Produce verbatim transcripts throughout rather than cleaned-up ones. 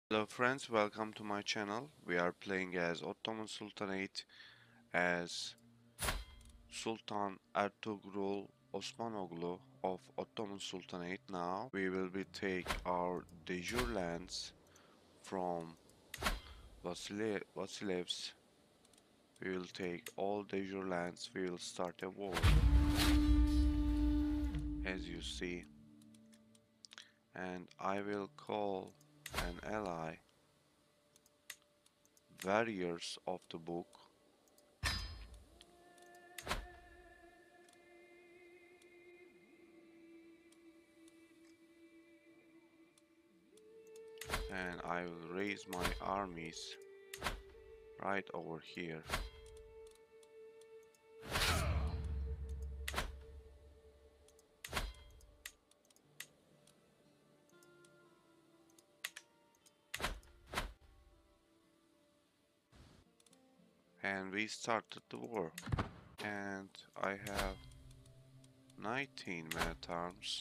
Hello friends, welcome to my channel. We are playing as Ottoman Sultanate as Sultan Ertugrul Osmanoglu of Ottoman Sultanate. Now we will be take our de jure lands from Vasile Vasilevs. We will take all de jure lands. We will start a war, as you see, and I will call an ally warriors of the book. And I will raise my armies right over here. And we started the war. And I have nineteen men at arms.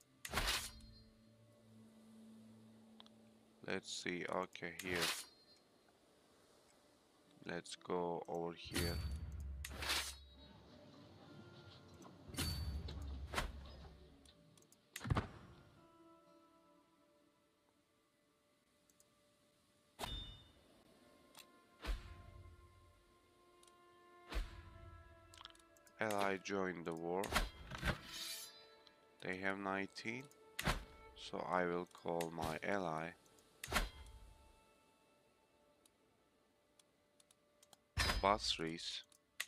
Let's see, okay, here. Let's go over here. Ally joined the war. They have nineteen. So I will call my ally Basris.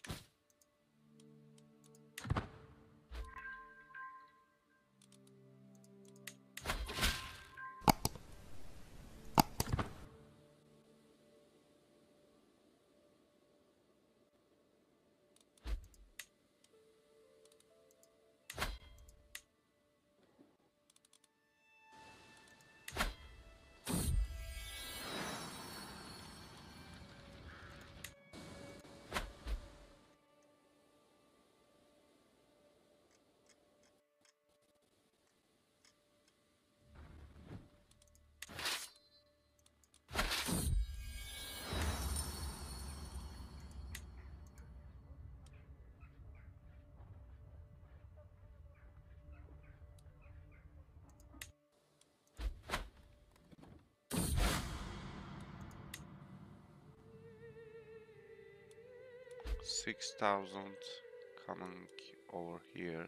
Six thousand coming over here.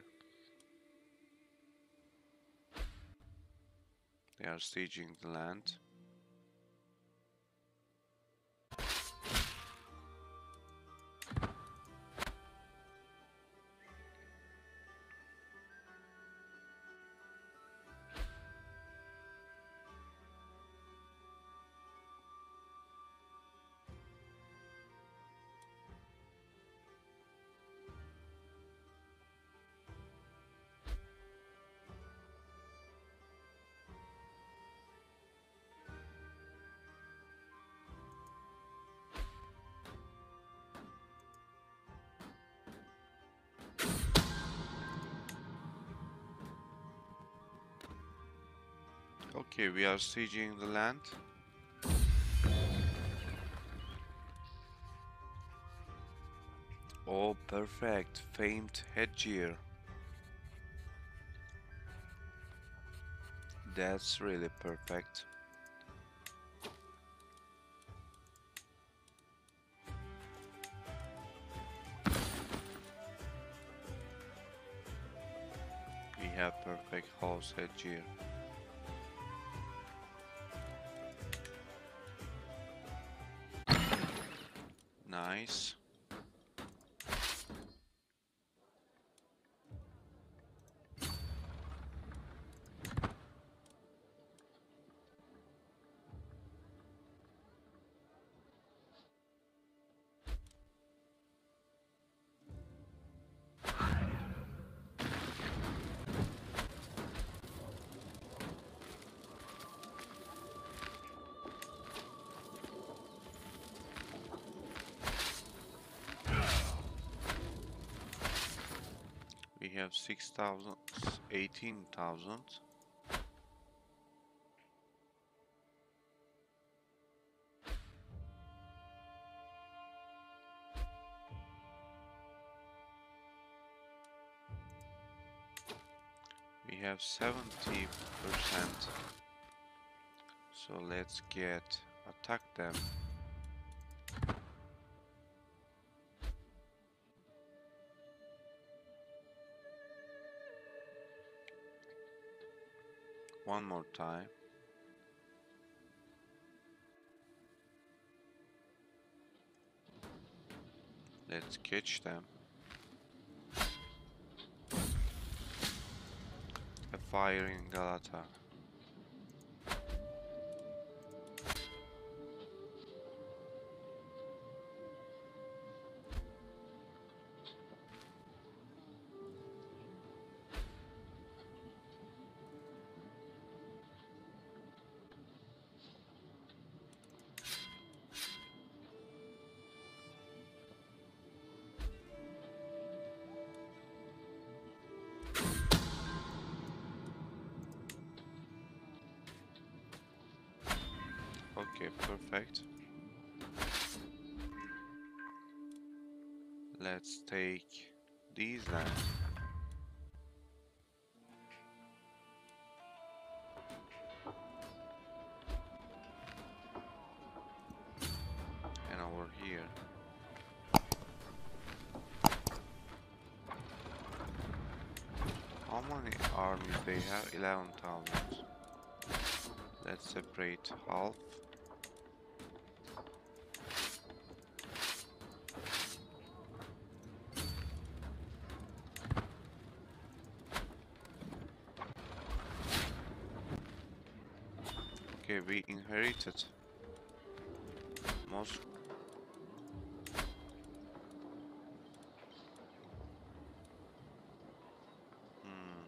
They are sieging the land. Okay, we are sieging the land. Oh, perfect. Famed headgear. That's really perfect. We have perfect horse headgear. Nice. We have six thousand, eighteen thousand. have seventy percent. So let's get attack them. One more time. Let's catch them. A fire in Galata. Okay, perfect. Let's take these lands. And over here. How many armies they have? eleven thousand. Let's separate half. Okay, we inherited most. Hmm.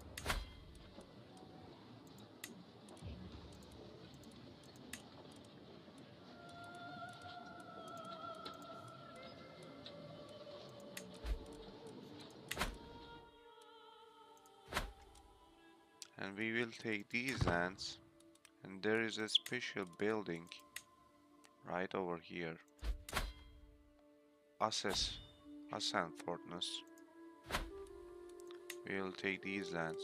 And we will take these lands, and there is a special building right over here. Assess, Ascent Fortress. We will take these lands.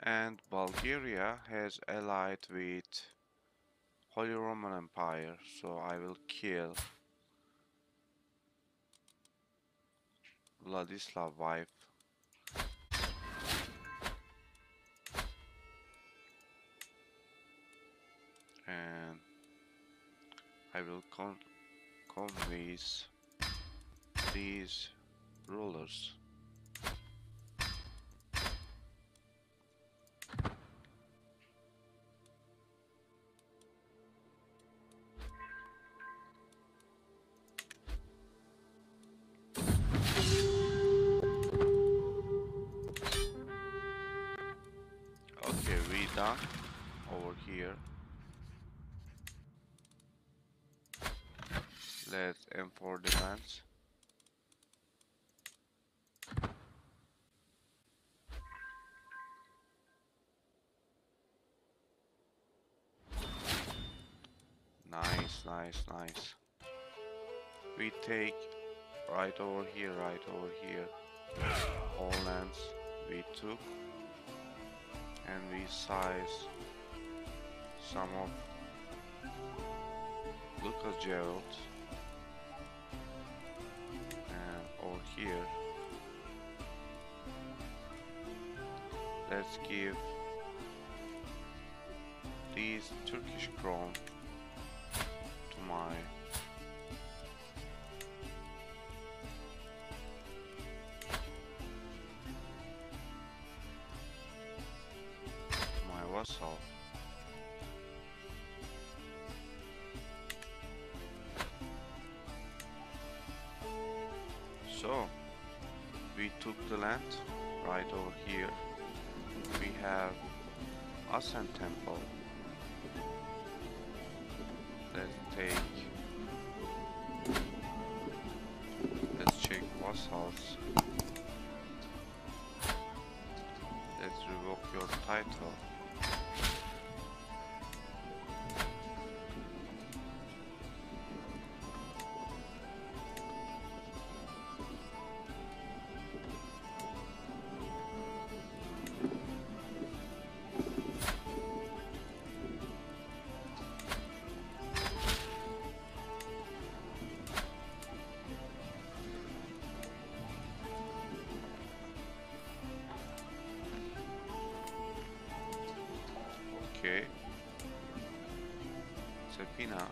And Bulgaria has allied with Holy Roman Empire, so I will kill Vladislav wife. And I will con convince these rulers. Okay, we done over here. Let's M four demands. Nice, nice, nice. We take right over here, right over here. All lands we took, and we size some of Lucas Gerald. And over here, let's give these Turkish crown to my my vassal. So we took the land right over here. We have Asen Temple. Let's take let's check vassals. Let's revoke your title. Okay. Sepina.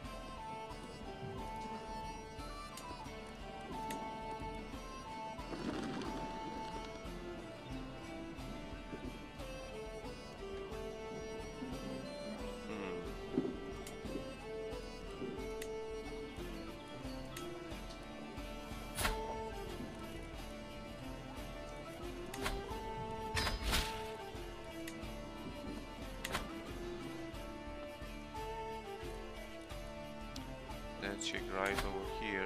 Let's check right over here.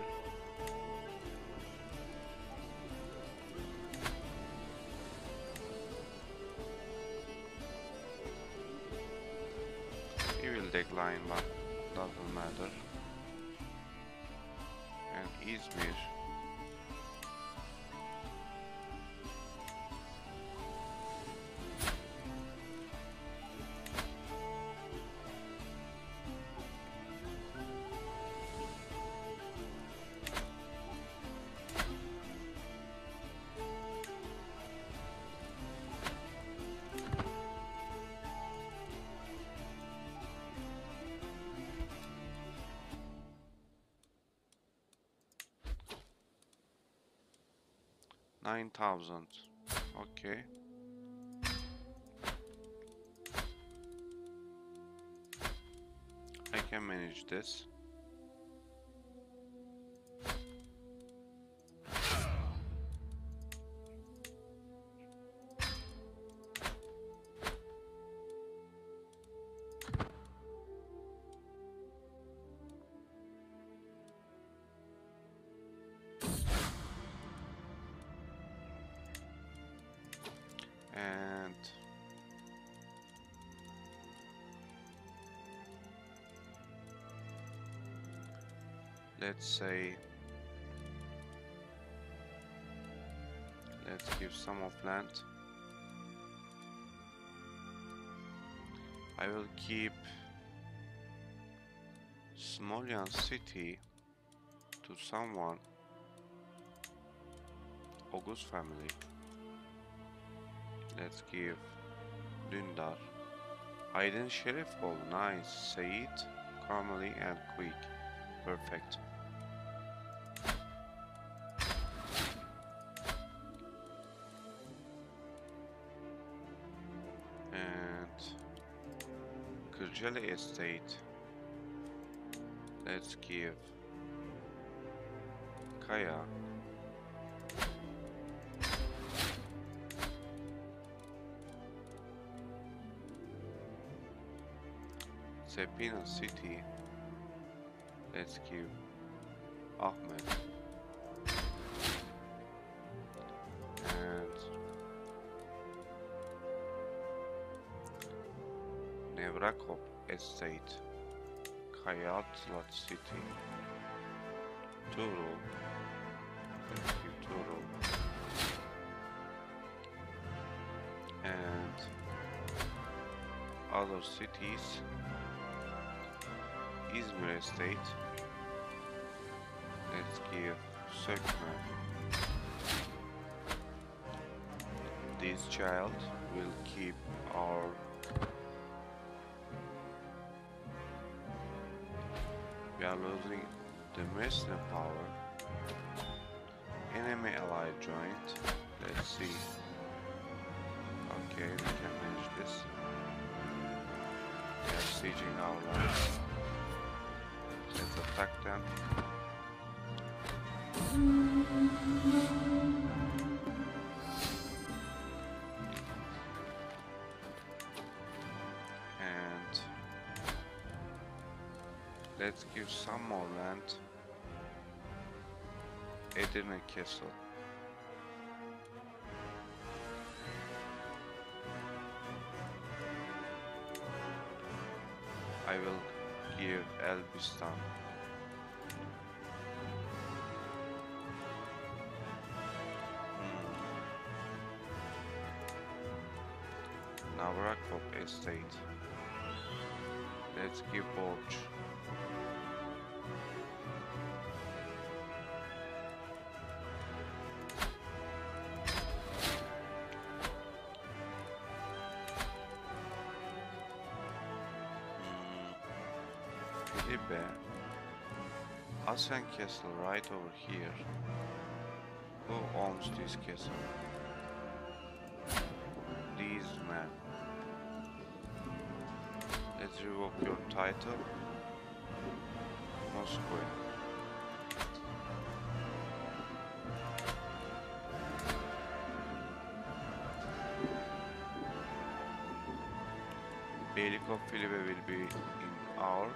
He will decline, but doesn't matter. And Izmir. Nine thousand. Okay. I can manage this. And let's say let's give some of land. I will keep Smolyan city to someone. August family. Let's give Dündar. Aydın Şerifoğlu. Nice. Sait, Kamali and Quick. Perfect. And Kırcalı estate. Let's give Kaya. Sepina city. Let's give Ahmed. And Nevrakop estate. Kayatlat city. Turo. Let's give Turo. And other cities. İzmir estate. Let's give Sökme. This child will keep our we are losing the mercenary power. Enemy ally joined. Let's see. Okay, we can manage this. They are sieging our land. Let's attack them. And let's give some more land. Edirne Castle. I will give Elbistan. Hmm. Navrakop estate. Let's give Borj. Libe. Asfen Castle right over here. Who owns this castle? These men. Let's revoke your title. Moscow. Beylikov Filibe will be in our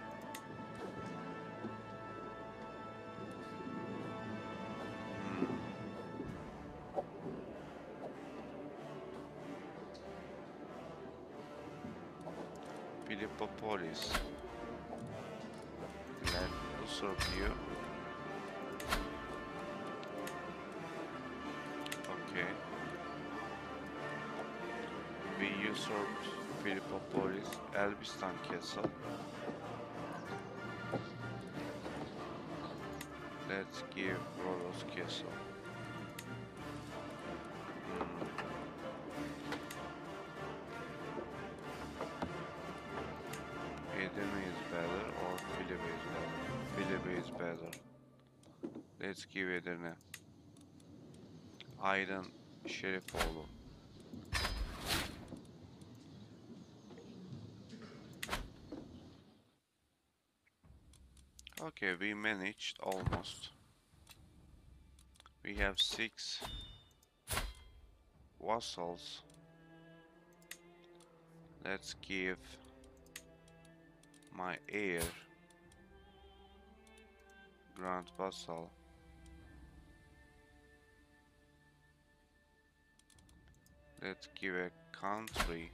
Philippopolis. Let usurp you. Okay. We usurped Philippopolis, Elbistan Castle. Let's give Rhodos Castle. Edirne is better or Filibe is better? Filibe is better. Let's give Edirne. Aydın Şerifoğlu. Okay, we managed almost. We have six vassals. Let's give my heir Grand Vassal. Let's give a country.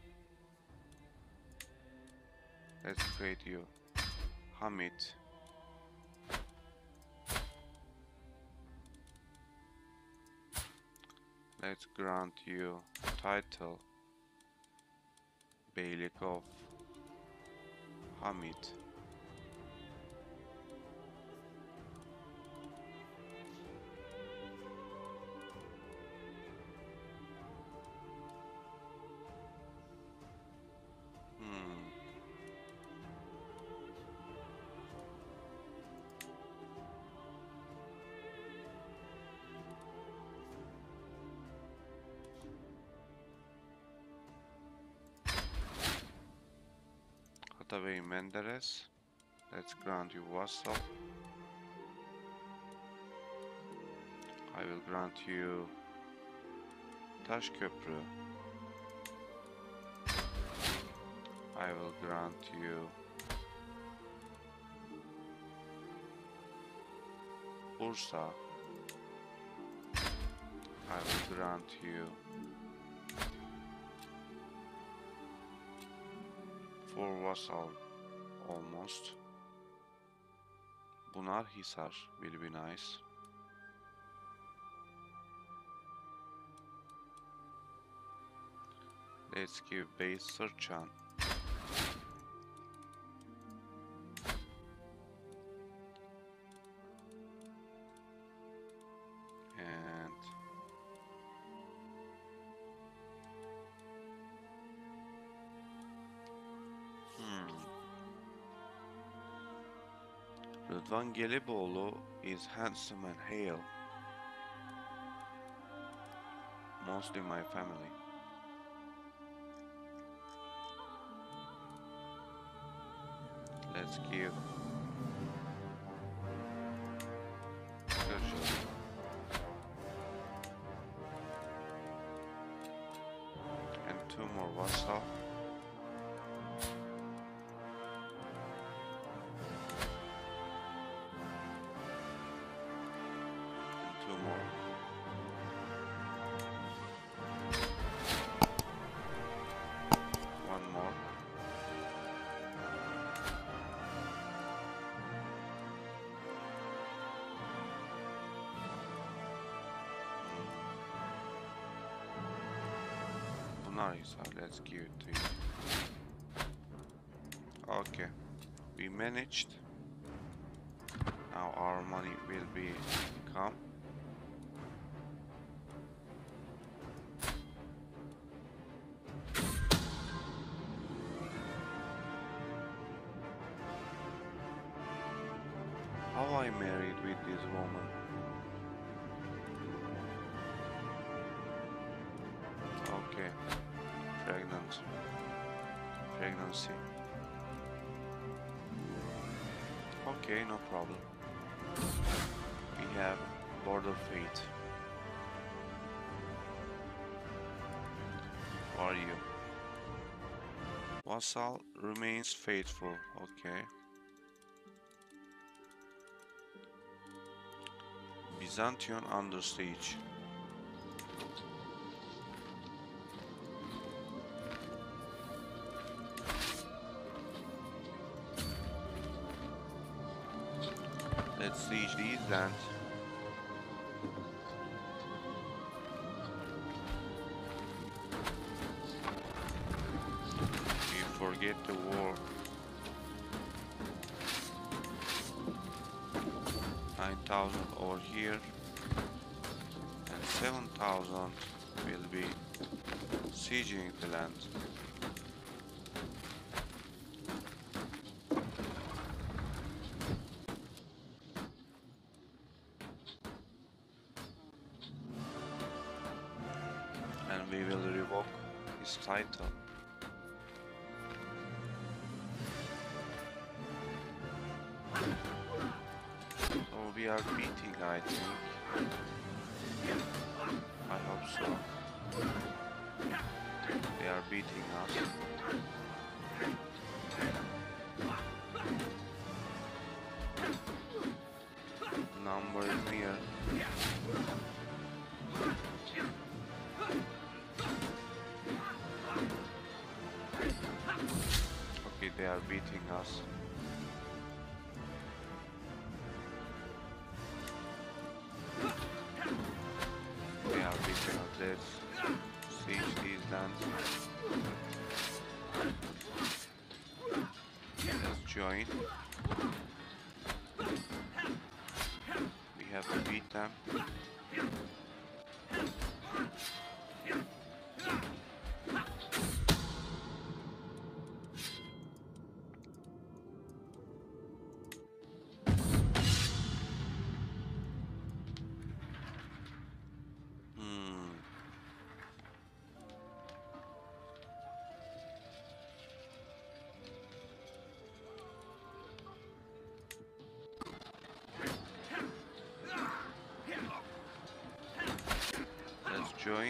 Let's create you Hamid. Let's grant you title Beylik of Hamid. Hmm. Hatabey Menderes. Let's grant you vassal. I will grant you Taşköprü. I will grant you Bursa. I will grant you four vassal almost. Bunarhisar will be nice. Let's give base Sırçan. And hmm. Rıdvan Gelibolu is handsome and hale. Mostly my family. Let's give Kırşehir. And two more vassal. And two more. One more. Nice, let's give it to you. Okay, we managed. Now our money will be come. How I married with this woman? Okay. Pregnant. Pregnancy. Okay, no problem. We have border fate. Who are you? Vassal remains faithful. Okay. Byzantium under siege. Let's siege these lands. We forget the war. nine thousand over here. And seven thousand will be sieging the land. We will revoke his title. So we are beating, I think. I hope so. They are beating us. Number is near. They are beating us. They are beating us. Let's siege these lands. Let's join. We have to beat them. Join.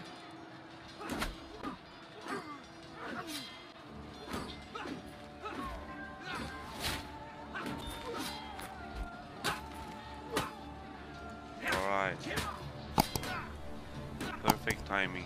Alright. Perfect timing.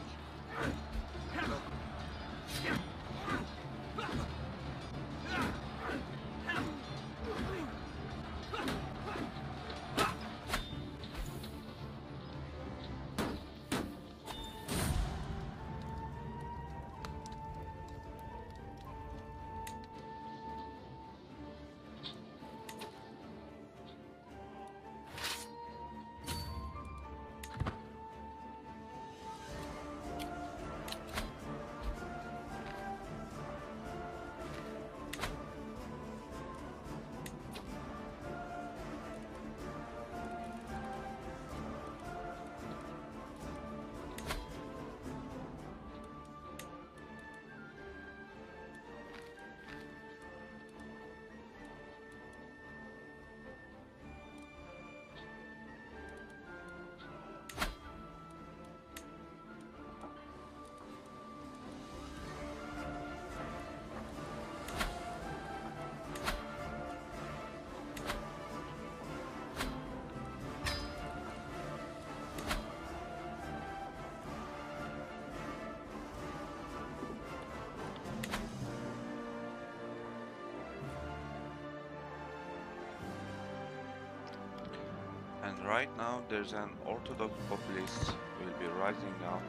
And right now there's an Orthodox populace will be rising up.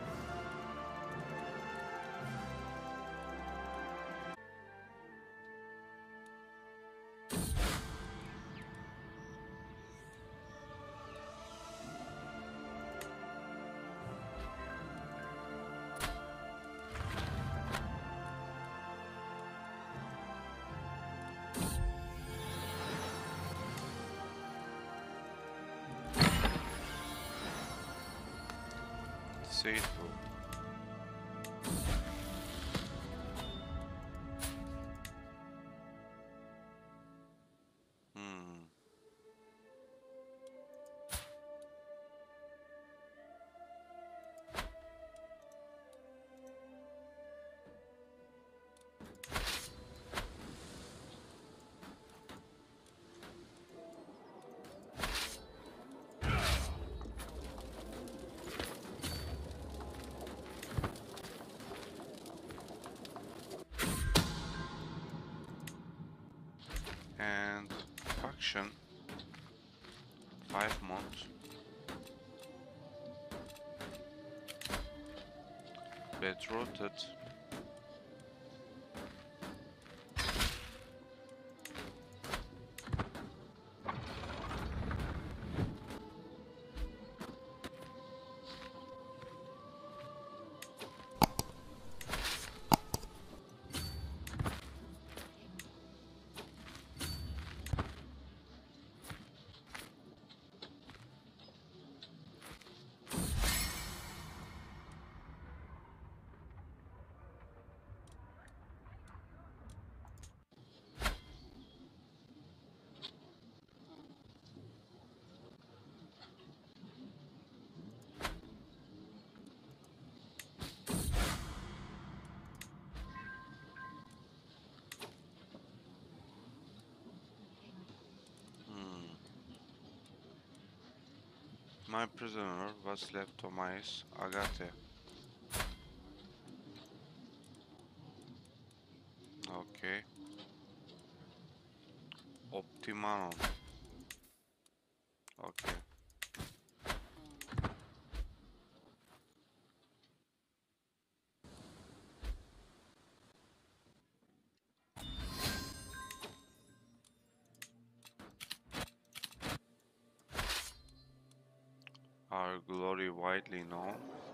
See it through. Hmm. And faction five months. Betrothed. My prisoner was Leptomais Agate. Okay. Optimanon. Okay. Our glory widely known.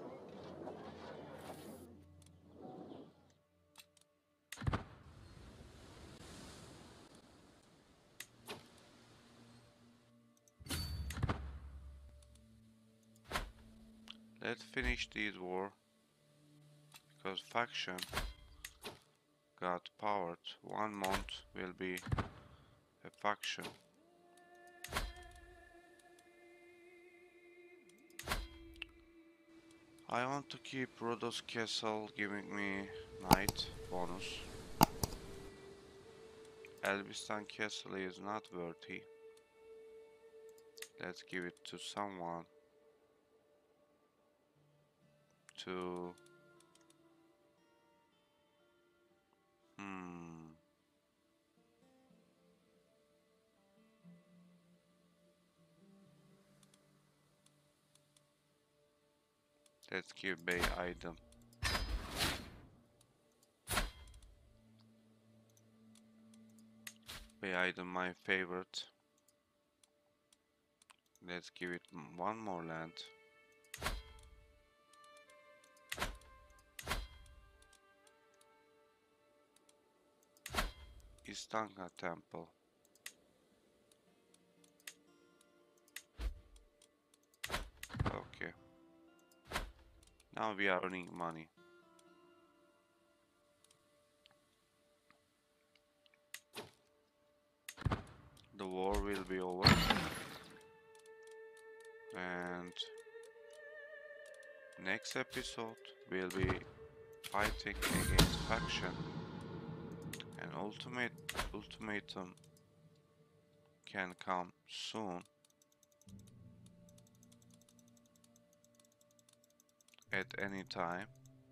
Let's finish this war because faction got powered. One month will be a faction. I want to keep Rhodos Castle giving me knight bonus. Elbistan Castle is not worthy. Let's give it to someone to... Hmm... Let's give Bey item. Bey item my favorite. Let's give it one more land. Istanga Temple. Okay. Now we are earning money. The war will be over. And next episode will be fighting against faction. An ultimate ultimatum can come soon. At any time.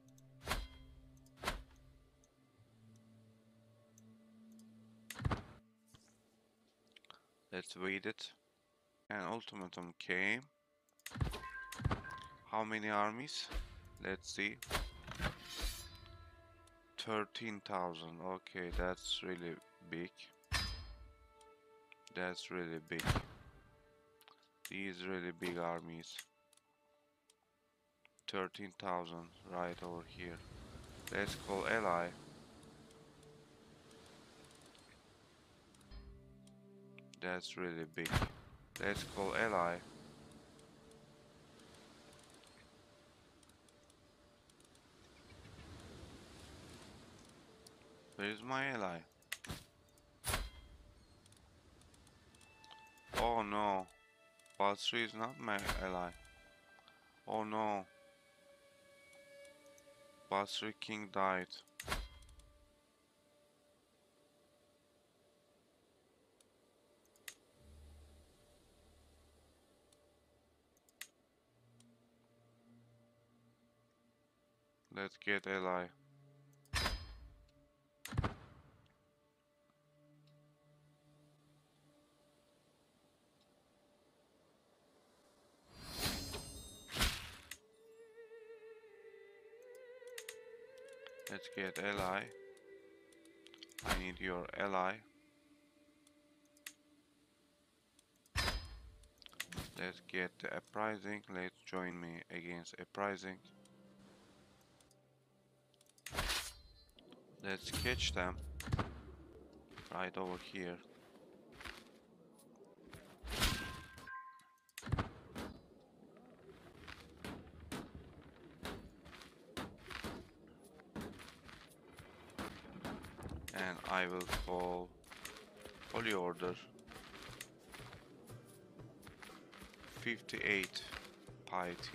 Let's wait it. An ultimatum came. How many armies? Let's see. thirteen thousand. Okay, that's really big. That's really big. These really big armies. thirteen thousand right over here. Let's call ally. That's really big. Let's call ally. Where is my ally? Oh no. Basri is not my ally. Oh no. Basri king died. Let's get ally. Let's get ally. I need your ally. Let's get the uprising. Let's join me against uprising. Let's catch them right over here. And I will call Holy Order. fifty-eight piety.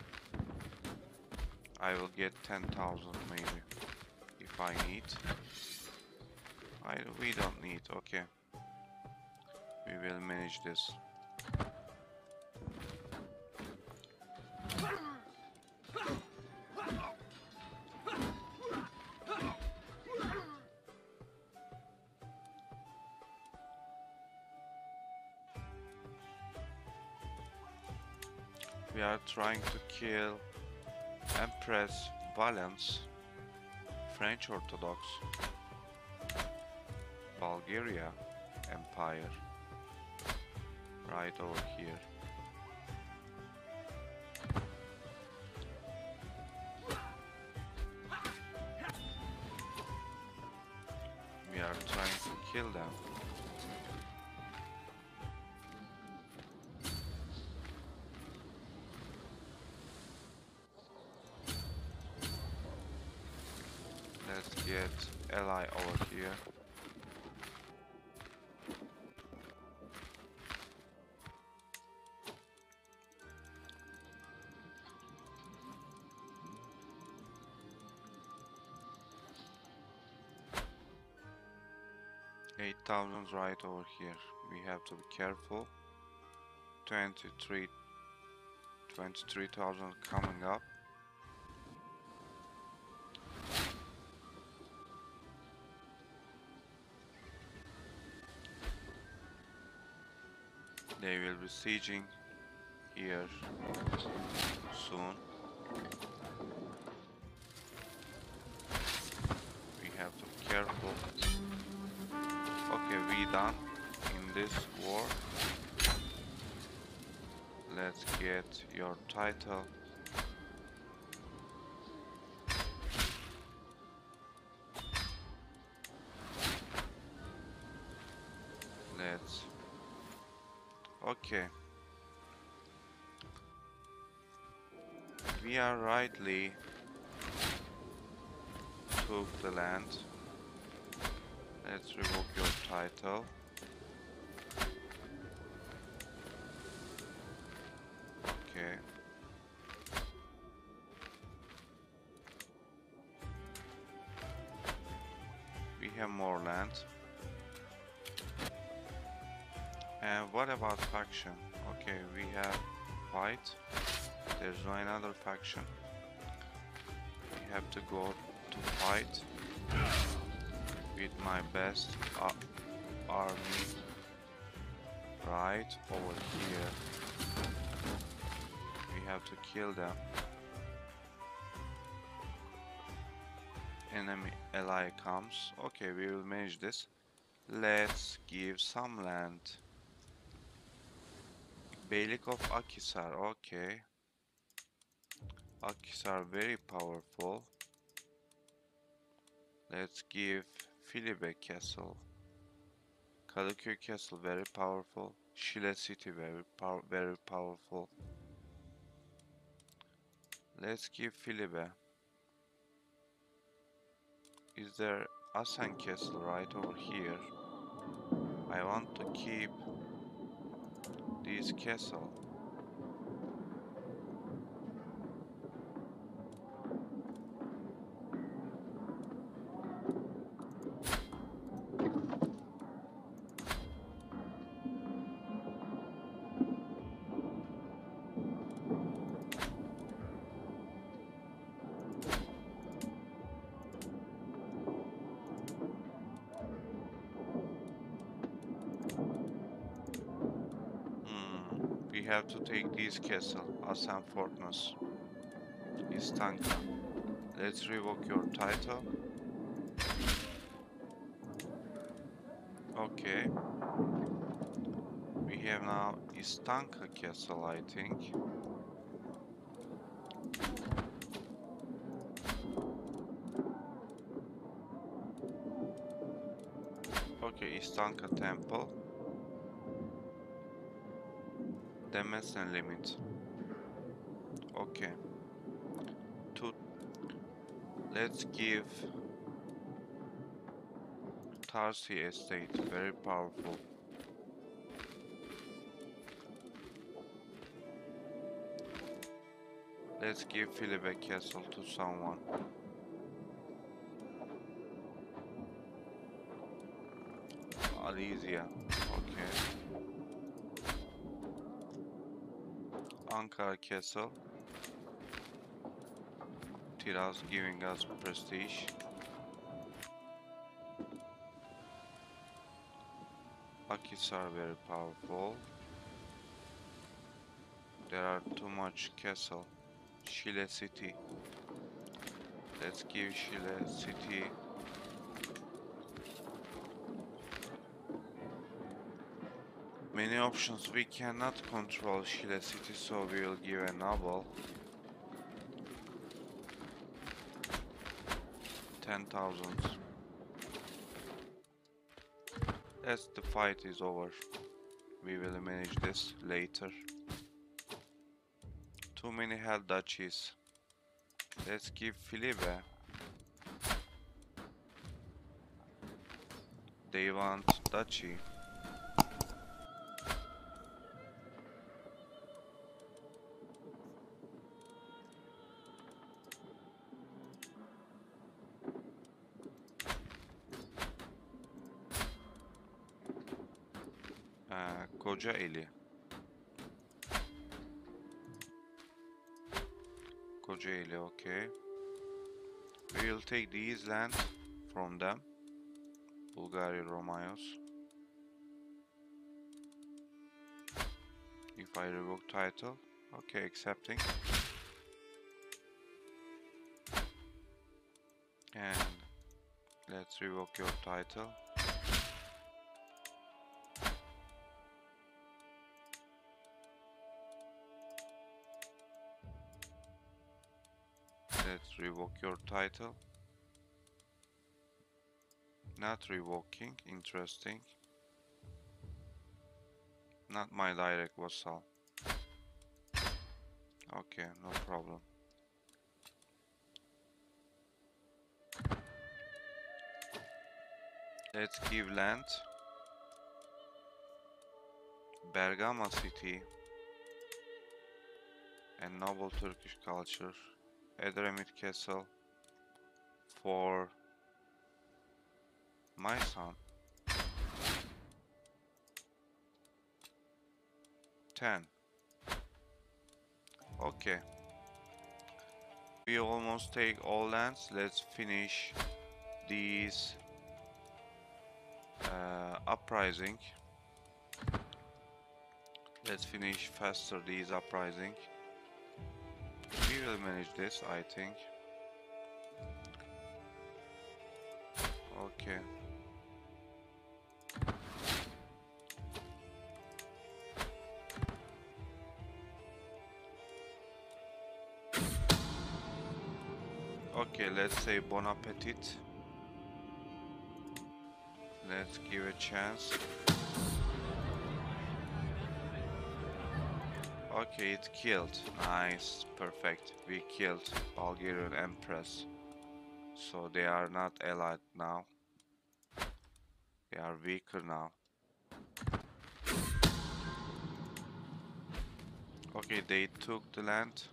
I will get ten thousand maybe if I need. I we don't need. Okay, we will manage this. We are trying to kill Empress Valens, French Orthodox, Bulgaria Empire, right over here. kill them. Let's get ally over here. eight thousand right over here. We have to be careful. twenty-three twenty-three thousand coming up. They will be sieging here soon. We have to be careful. Okay, we done in this war. Let's get your title. Let's okay. We are rightly took the land. Let's revoke your title. Okay. We have more land. And what about faction? Okay, we have fight. There's no another faction. We have to go to fight with my best uh, army right over here. We have to kill them. Enemy ally comes. Okay, we will manage this. Let's give some land. Beylik of Akhisar, okay. Akhisar very powerful. Let's give Filibe Castle. Kadıköy Castle very powerful. Şile City very pow very powerful. Let's give Filibe. Is there Asen Castle right over here? I want to keep this castle. We have to take this castle, Asen Fortress, Istanka. Let's revoke your title. Okay. We have now Istanka Castle, I think. Okay, Istanka Temple. Demesne limit. Okay. To let's give Tarsi Estate, very powerful. Let's give Filibe Castle to someone. Alizia, okay. Ankara Castle. Tiraz giving us prestige. Akhisar very powerful. There are too much castle. Şile City. Let's give Şile City. Many options. We cannot control Şile City, so we will give a noble. ten thousand. As the fight is over, we will manage this later. Too many held duchies. Let's give Filibe. They want duchy. Uh, Kocaeli. Kocaeli, okay. We will take these lands from them. Bulgaria, Romayos. If I revoke title, okay, accepting. And let's revoke your title. Let's revoke your title. Not revoking, interesting. Not my direct vassal. Okay, no problem. Let's give land. Bergama city. And noble Turkish culture. Edremit castle. For my son. ten. Okay. We almost take all lands. Let's finish these uh, uprising. Let's finish faster these uprising. We will manage this, I think. Okay. Okay, let's say bon appetit. Let's give a chance. Okay, it killed. Nice, perfect. We killed Bulgarian Empress. So they are not allied now. They are weaker now. Okay, they took the land.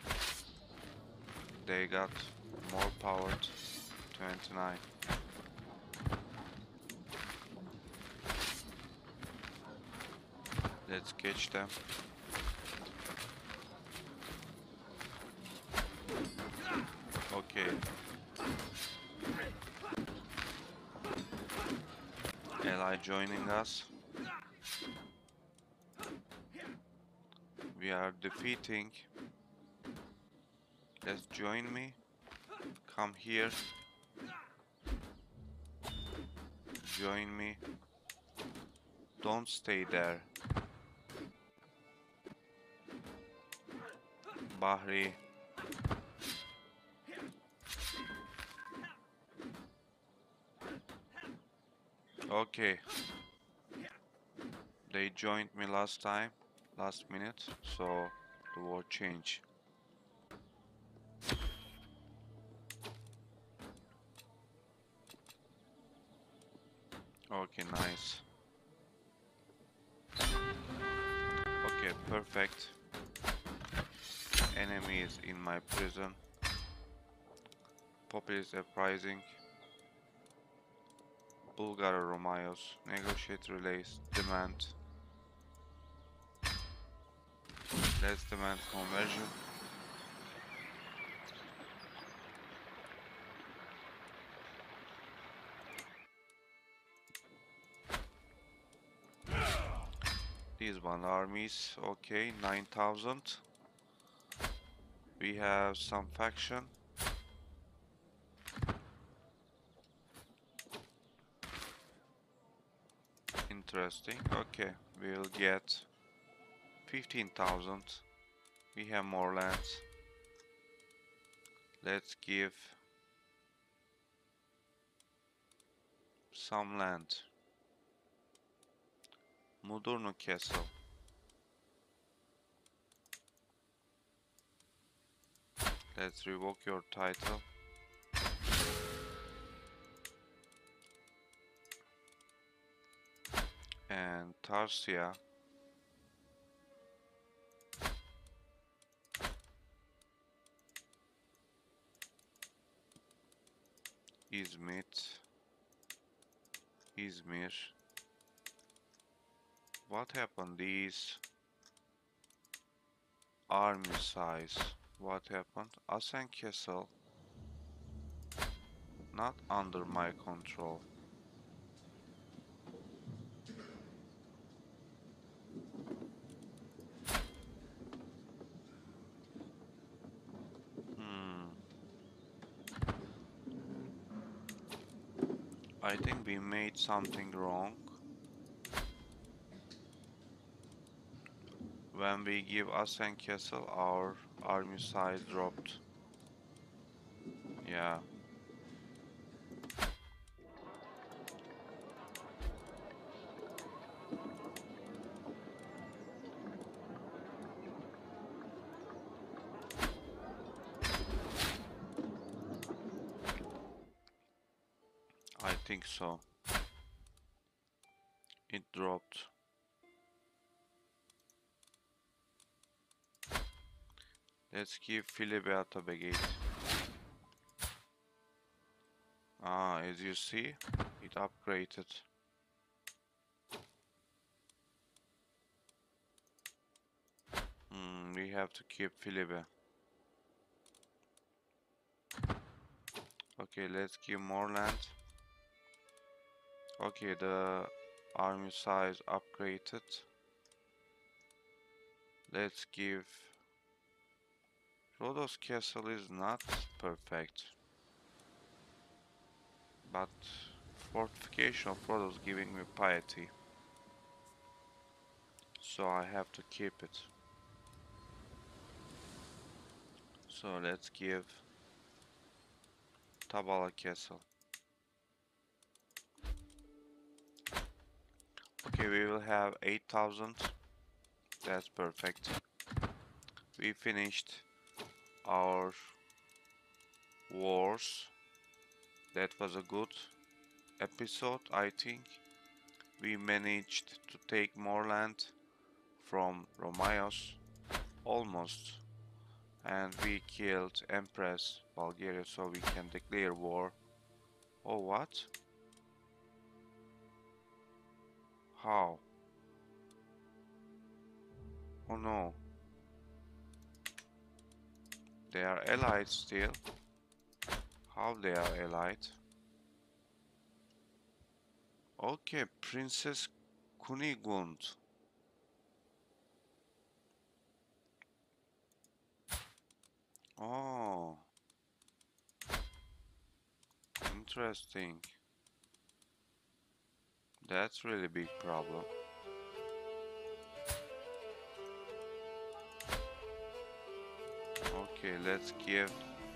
They got more power. twenty-nine. Let's catch them. Okay. Ally joining us. We are defeating. Let's join me. Come here. Join me. Don't stay there. Bahri. Okay. They joined me last time, last minute, so the war changed. Okay, nice. Okay, perfect. Enemy is in my prison. Populist uprising. Bulgaria Romayos. Negotiate relays. Demand. Let's demand conversion. These one armies, okay, nine thousand. We have some faction. Interesting, okay, we'll get fifteen thousand. We have more lands. Let's give some land. Mudurnu Castle. Let's revoke your title. And Tarsia. İzmit. İzmir. What happened? These army size. What happened? Asen Castle. Not under my control. Hmm. I think we made something wrong. When we give Asen Castle, our army size dropped. Yeah. I think so. It dropped. Let's give Philippe Atabegate. Ah, as you see, it upgraded. Hmm, we have to keep Philippe. Okay, let's give more land. Okay, the army size upgraded. Let's give... Rhodos Castle is not perfect. But fortification of Rhodos giving me piety. So I have to keep it. So let's give Tabala Castle. Okay, we will have eight thousand. That's perfect. We finished our wars. That was a good episode, I think. We managed to take more land from Romaios, almost. And we killed Empress Bulgaria, so we can declare war. Oh, what? How? Oh no. They are allied still. How they are allied? Okay, Princess Kunigund. Oh. Interesting. That's really big problem. Okay, let's give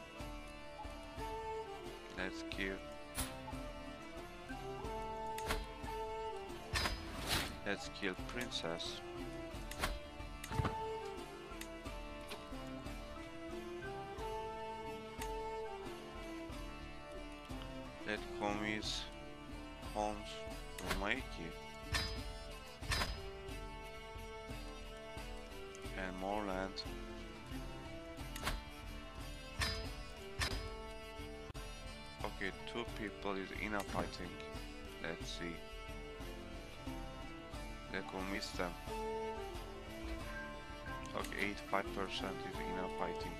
let's give let's kill princess. Let Komis Holmes Romaiki and more land. Okay, two people is enough, I think. Let's see. Let go miss them. Okay, eighty-five percent is enough, I think.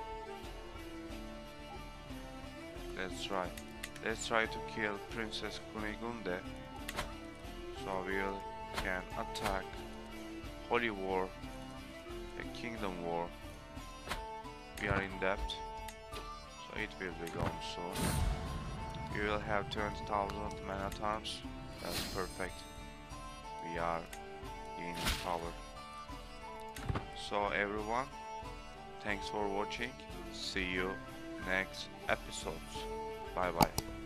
Let's try. Let's try to kill Princess Kunigunde, so we can attack Holy War, a Kingdom War. We are in debt, so it will be gone soon. We will have twenty thousand men at arms. That's perfect. We are gaining power. So everyone, thanks for watching. See you next episodes. Bye bye.